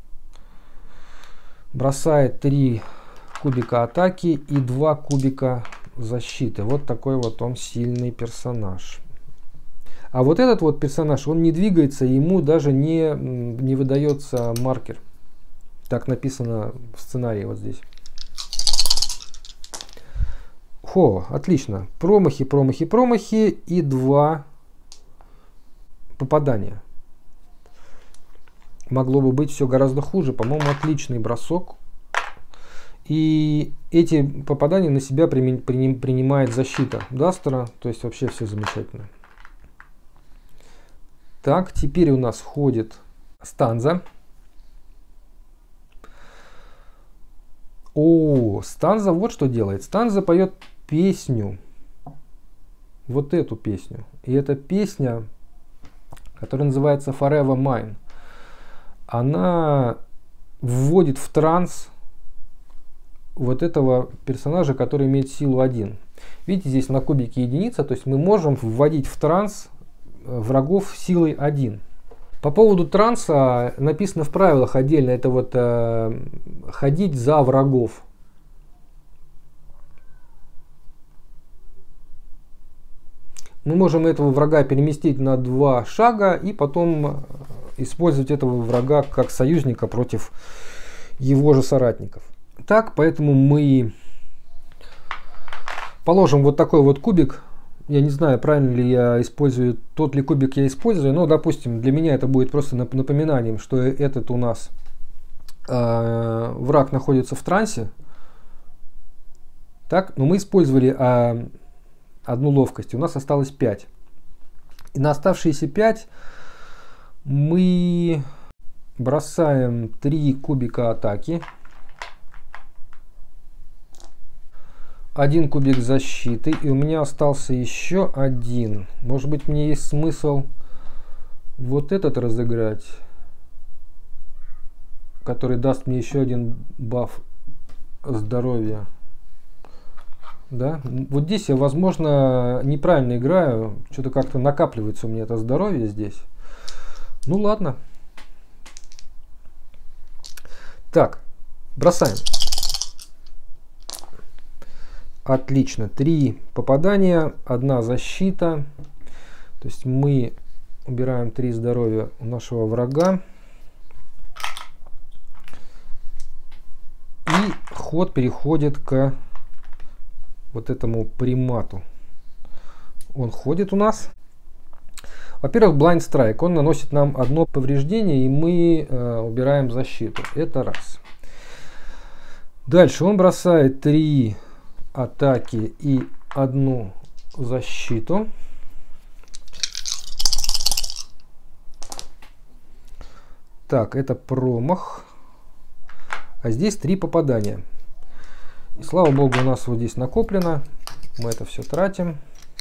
бросает 3 кубика атаки и 2 кубика защиты. Вот такой вот он сильный персонаж. А вот этот вот персонаж, он не двигается, ему даже не выдается маркер. Так написано в сценарии вот здесь. Отлично. Промахи, промахи, промахи и 2 попадания. Могло бы быть все гораздо хуже. По-моему, отличный бросок. И эти попадания на себя принимает защита Дастера. То есть вообще все замечательно. Так, теперь у нас входит станза. О, станза вот что делает. Станза поет песню. Вот эту песню. И эта песня, которая называется Forever Mine, она вводит в транс вот этого персонажа, который имеет силу 1. Видите, здесь на кубике единица, то есть мы можем вводить в транс врагов силой 1. По поводу транса написано в правилах отдельно, это вот ходить за врагов. Мы можем этого врага переместить на 2 шага и потом использовать этого врага как союзника против его же соратников. Так, поэтому мы положим вот такой вот кубик. Я не знаю, правильно ли я использую, тот ли кубик я использую, но, допустим, для меня это будет просто напоминанием, что этот у нас враг находится в трансе. Так, но мы использовали одну ловкость, у нас осталось 5. И на оставшиеся 5 мы бросаем 3 кубика атаки, 1 кубик защиты, и у меня остался еще 1. Может быть, мне есть смысл вот этот разыграть, который даст мне еще 1 баф здоровья. Да? Вот здесь я, возможно, неправильно играю. Что-то как-то накапливается у меня это здоровье здесь. Ну ладно. Так, бросаем. Отлично. 3 попадания, 1 защита. То есть мы убираем 3 здоровья у нашего врага. И ход переходит к вот этому примату. Он ходит у нас. Во-первых, Blind Strike. Он наносит нам 1 повреждение, и мы убираем защиту. Это раз. Дальше он бросает 3 атаки и 1 защиту. Так, это промах. А здесь 3 попадания. И слава богу, у нас вот здесь накоплено. Мы это все тратим.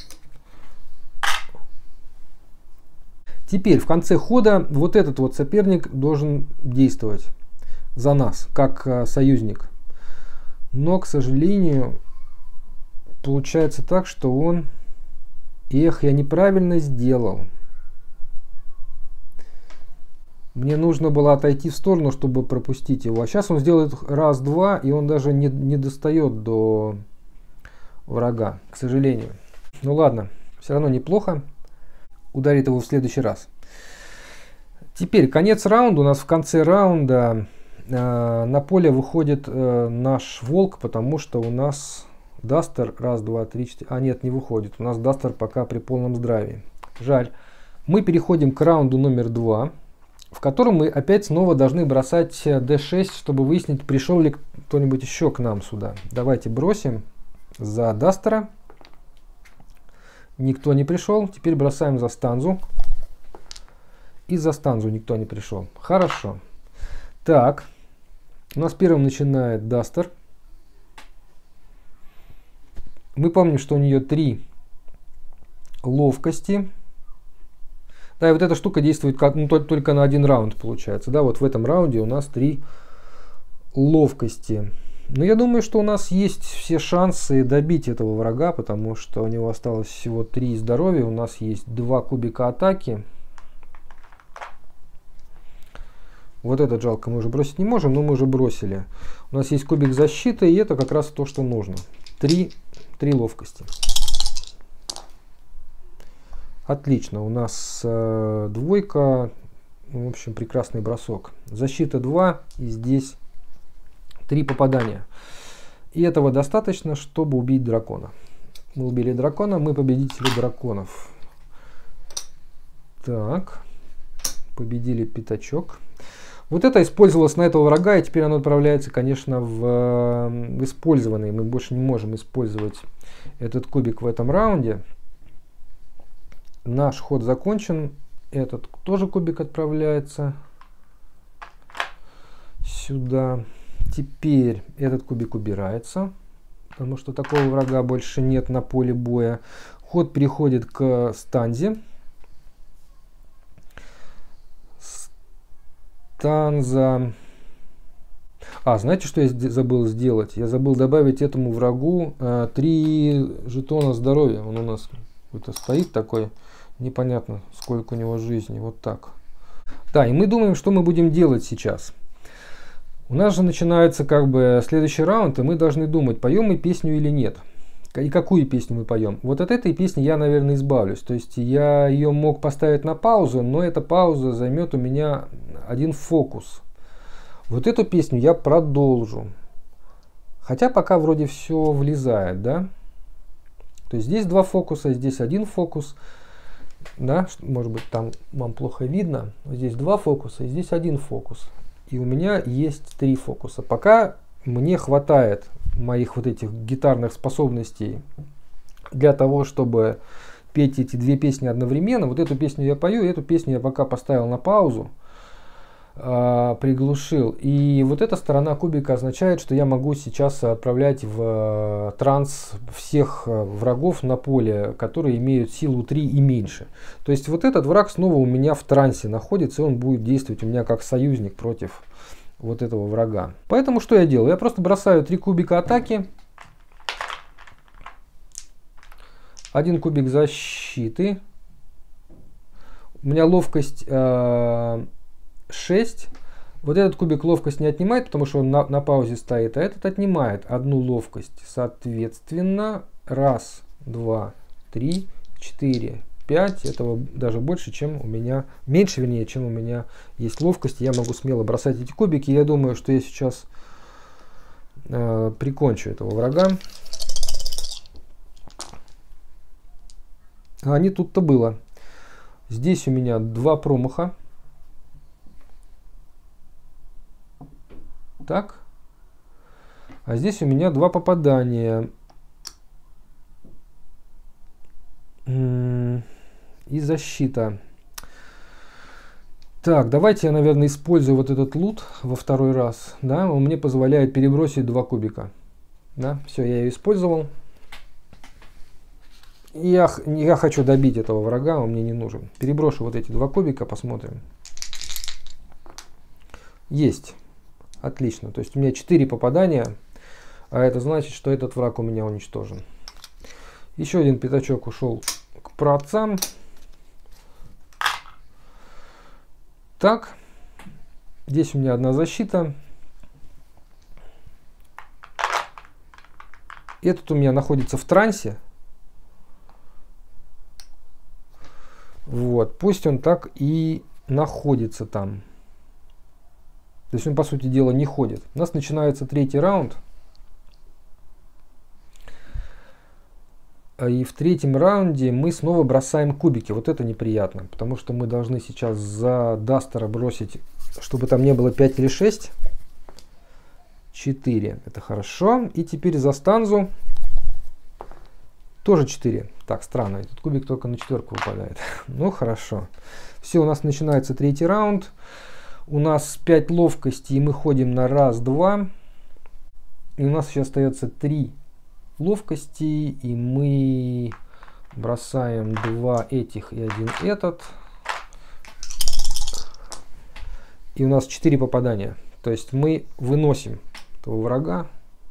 Теперь в конце хода вот этот вот соперник должен действовать за нас, как союзник. Но, к сожалению, получается так, что он... Эх, я неправильно сделал. Мне нужно было отойти в сторону, чтобы пропустить его. А сейчас он сделает раз-два, и он даже не достает до врага, к сожалению. Ну ладно, все равно неплохо. Ударит его в следующий раз. Теперь конец раунда. У нас в конце раунда на поле выходит наш волк, потому что у нас Дастер раз, два, три, 4... А нет, не выходит. У нас Дастер пока при полном здравии. Жаль. Мы переходим к раунду номер 2. В котором мы опять снова должны бросать D6, чтобы выяснить, пришел ли кто-нибудь еще к нам сюда. Давайте бросим за Дастера. Никто не пришел. Теперь бросаем за станзу. И за станзу никто не пришел. Хорошо. Так. У нас первым начинает Дастер. Мы помним, что у нее 3 ловкости. Да, и вот эта штука действует только на 1 раунд, получается. Да, вот в этом раунде у нас 3 ловкости. Но я думаю, что у нас есть все шансы добить этого врага, потому что у него осталось всего 3 здоровья. У нас есть 2 кубика атаки. Вот этот жалко, мы уже бросить не можем, но мы уже бросили. У нас есть кубик защиты, и это как раз то, что нужно. 3 ловкости. Отлично, у нас двойка, в общем, прекрасный бросок. Защита 2, и здесь 3 попадания. И этого достаточно, чтобы убить дракона. Мы убили дракона, мы победители драконов. Так, победили пятачок. Вот это использовалось на этого врага, и теперь оно отправляется, конечно, в использованный. Мы больше не можем использовать этот кубик в этом раунде. Наш ход закончен. Этот тоже кубик отправляется сюда. Теперь этот кубик убирается, потому что такого врага больше нет на поле боя. Ход переходит к станзе. Станза. Знаете, что я забыл сделать? Я забыл добавить этому врагу 3 жетона здоровья. Он у нас стоит такой, непонятно, сколько у него жизни. Вот так. Да, и мы думаем, что мы будем делать сейчас. У нас же начинается как бы следующий раунд, и мы должны думать, поем мы песню или нет. И какую песню мы поем. Вот от этой песни я, наверное, избавлюсь. То есть я ее мог поставить на паузу, но эта пауза займет у меня один фокус. Вот эту песню я продолжу. Хотя пока вроде все влезает, да. То есть здесь 2 фокуса, здесь 1 фокус. Да, может быть там вам плохо видно. Здесь 2 фокуса, и здесь 1 фокус. И у меня есть 3 фокуса. Пока мне хватает моих вот этих гитарных способностей для того, чтобы петь эти 2 песни одновременно. Вот эту песню я пою, эту песню я пока поставил на паузу, приглушил. И вот эта сторона кубика означает, что я могу сейчас отправлять в транс всех врагов на поле, которые имеют силу 3 и меньше. То есть вот этот враг снова у меня в трансе находится, и он будет действовать у меня как союзник против вот этого врага. Поэтому что я делаю? Я просто бросаю 3 кубика атаки, 1 кубик защиты. У меня ловкость 6. Вот этот кубик ловкость не отнимает, потому что он на паузе стоит, а этот отнимает 1 ловкость. Соответственно, 1, 2, 3, 4, 5. Этого даже больше, чем у меня, меньше, вернее, чем у меня есть ловкость. Я могу смело бросать эти кубики. Я думаю, что я сейчас прикончу этого врага. А не тут-то было. Здесь у меня 2 промаха. Так. А здесь у меня 2 попадания. И защита. Так, давайте я, наверное, использую вот этот лут во 2-й раз. Да, он мне позволяет перебросить 2 кубика. Да, все, я ее использовал. Я хочу добить этого врага, он мне не нужен. Переброшу вот эти 2 кубика, посмотрим. Есть. Отлично. То есть у меня 4 попадания, а это значит, что этот враг у меня уничтожен. Еще один пятачок ушел к праотцам. Так. Здесь у меня 1 защита. Этот у меня находится в трансе. Вот. Пусть он так и находится там. То есть он, по сути дела, не ходит. У нас начинается 3-й раунд. И в 3-м раунде мы снова бросаем кубики. Вот это неприятно, потому что мы должны сейчас за Дастера бросить, чтобы там не было 5 или 6. 4. Это хорошо. И теперь за станзу тоже 4. Так, странно. Этот кубик только на 4 выпадает. Ну, хорошо. Все, у нас начинается 3-й раунд. У нас 5 ловкости, и мы ходим на 1, 2. И у нас еще остается 3 ловкости, и мы бросаем 2 этих и 1 этот. И у нас 4 попадания. То есть мы выносим этого врага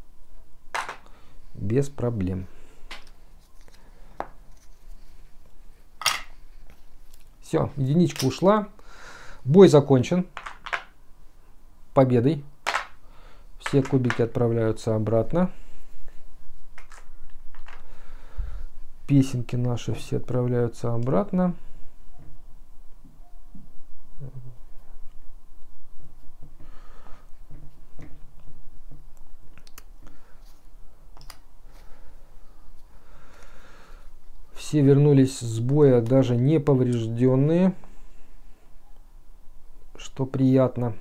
без проблем. Все, единичка ушла. Бой закончен победой. Все кубики отправляются обратно. Песенки наши все отправляются обратно. Все вернулись с боя даже не поврежденные. что приятно.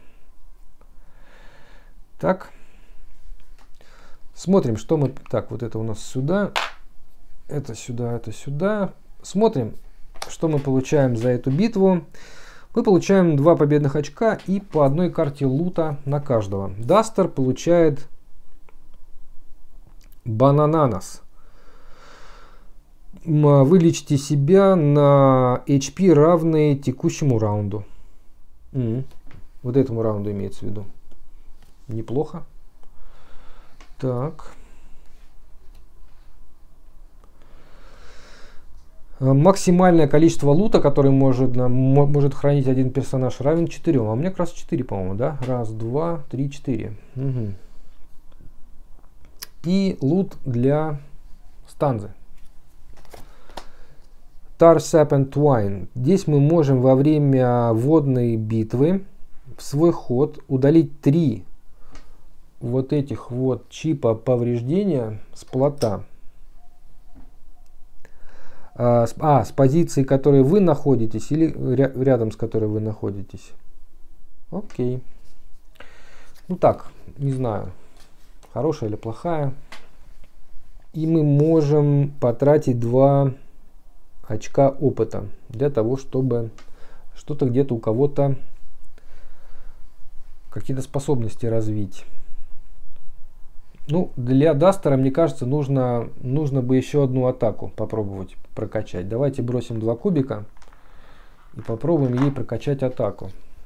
Так. Смотрим, что мы... Так, вот это у нас сюда. Это сюда, это сюда. Смотрим, что мы получаем за эту битву. Мы получаем 2 победных очка и по одной карте лута на каждого. Дастер получает банананас. Вы лечите себя на HP, равные текущему раунду. Вот этому раунду имеется в виду. Неплохо. Так. Максимальное количество лута, который может хранить один персонаж, равен 4. А у меня как раз 4, по-моему, да? Раз, два, три, 4. Угу. И лут для станзы. Tar Sap Twine. Здесь мы можем во время водной битвы в свой ход удалить 3 вот этих вот чипа повреждения с плота. С позиции, которой вы находитесь, или рядом с которой вы находитесь. Окей. Ну так, не знаю, хорошая или плохая. И мы можем потратить 2 очка опыта для того, чтобы что-то где-то у кого-то, какие-то способности развить. Ну, для Дастера, мне кажется, нужно бы еще одну атаку попробовать прокачать. Давайте бросим 2 кубика и попробуем ей прокачать атаку.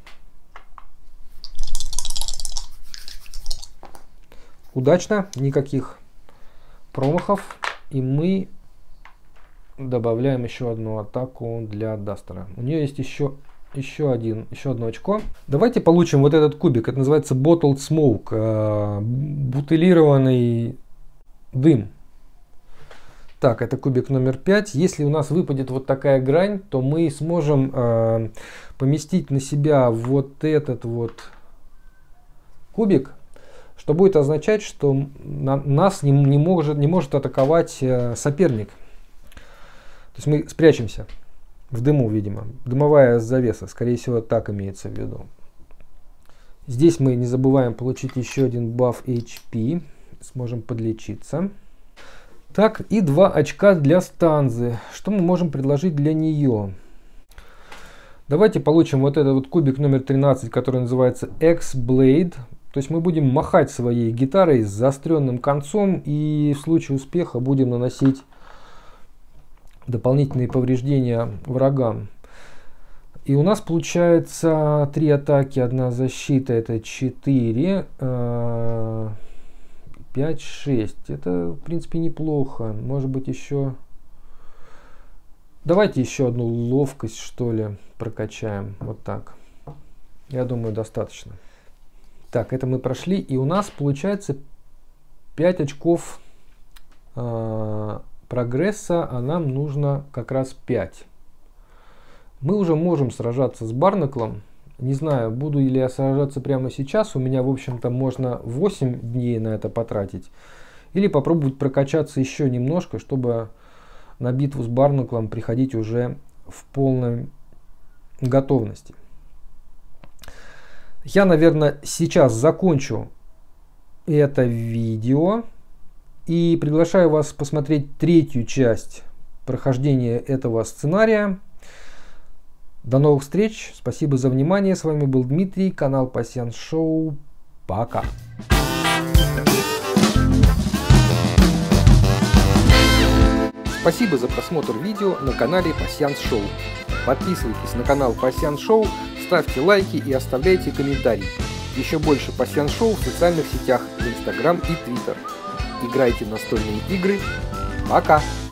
Удачно, никаких промахов. И мы добавляем еще одну атаку для Дастера. У нее есть еще одно очко. Давайте получим вот этот кубик. Это называется Bottled Smoke. Бутылированный дым. Так, это кубик номер 5. Если у нас выпадет вот такая грань, то мы сможем поместить на себя вот этот вот кубик, что будет означать, что нас не может атаковать соперник. То есть мы спрячемся в дыму, видимо. Дымовая завеса, скорее всего, так имеется в виду. Здесь мы не забываем получить еще один баф HP. Сможем подлечиться. Так, и 2 очка для станзы. Что мы можем предложить для нее? Давайте получим вот этот вот кубик номер 13, который называется X-Blade. То есть мы будем махать своей гитарой с заостренным концом и в случае успеха будем наносить дополнительные повреждения врагам. И у нас получается 3 атаки, 1 защита, это 4, 5, 6. Это, в принципе, неплохо. Может быть, еще... Давайте еще одну ловкость, что ли, прокачаем. Вот так. Я думаю, достаточно. Так, это мы прошли. И у нас получается 5 очков прогресса, а нам нужно как раз 5. Мы уже можем сражаться с Барнаклом. Не знаю, буду ли я сражаться прямо сейчас. У меня, в общем-то, можно 8 дней на это потратить. Или попробовать прокачаться еще немножко, чтобы на битву с Барнаклом приходить уже в полной готовности. Я, наверное, сейчас закончу это видео. И приглашаю вас посмотреть 3-ю часть прохождения этого сценария. До новых встреч. Спасибо за внимание. С вами был Дмитрий, канал Пасьянс Шоу. Пока. Спасибо за просмотр видео на канале Пасьянс Шоу. Подписывайтесь на канал Пасьянс Шоу, ставьте лайки и оставляйте комментарии. Еще больше Пасьянс Шоу в социальных сетях, в Instagram и Twitter. Играйте в настольные игры. Пока!